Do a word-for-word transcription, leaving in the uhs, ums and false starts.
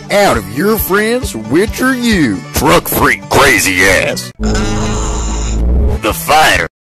out of your friends, which are you? Truck freak crazy ass. The Fighter.